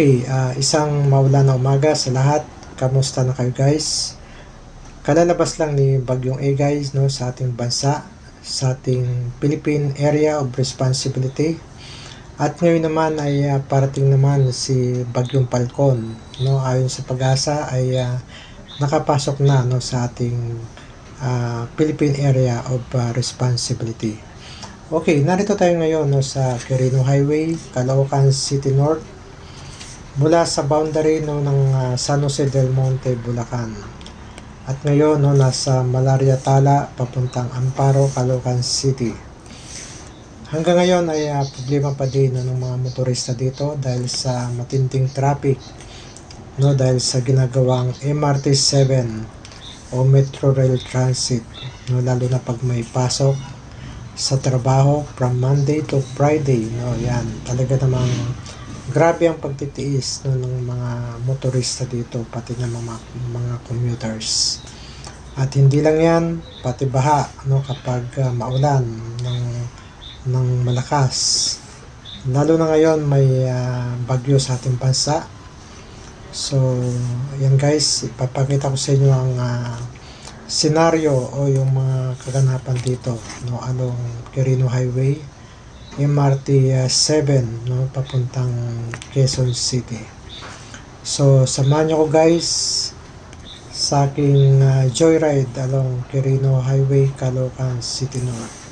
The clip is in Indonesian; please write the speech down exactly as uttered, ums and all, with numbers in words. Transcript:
Okay, ah, isang maulan na umaga sa lahat. Kamusta na kayo guys? Kalalabas lang ni Bagyong Egay no, sa ating bansa, sa ating Philippine Area of Responsibility. At ngayon naman ay ah, parating naman si Bagyong Falcon. No, ayon sa Pag-asa ay ah, nakapasok na no, sa ating ah, Philippine Area of ah, Responsibility. Okay, narito tayo ngayon no, sa Quirino Highway, Caloocan City North, mula sa boundary no, ng uh, San Jose del Monte, Bulacan. At ngayon no, nasa Malaria Tala papuntang Amparo, Caloocan City. Hanggang ngayon ay uh, problema pa din no, ng mga motorista dito dahil sa matinding traffic, no, dahil sa ginagawang M R T seven o Metro Rail Transit, no, lalo na pag may pasok sa trabaho from Monday to Friday. No, yan, talaga namang grabe ang pagtitiis no, ng mga motorista dito, pati ng mga, mga commuters. At hindi lang yan, pati baha no, kapag uh, maulan ng, ng malakas. Lalo na ngayon may uh, bagyo sa ating bansa. So, yan guys, ipapakita ko sa inyo ang uh, senaryo o yung mga kaganapan dito. No, along Quirino Highway, M R T seven no, papuntang Quezon City. So samahan nyo ko guys sa aking uh, joyride along Quirino Highway, Caloocan City North.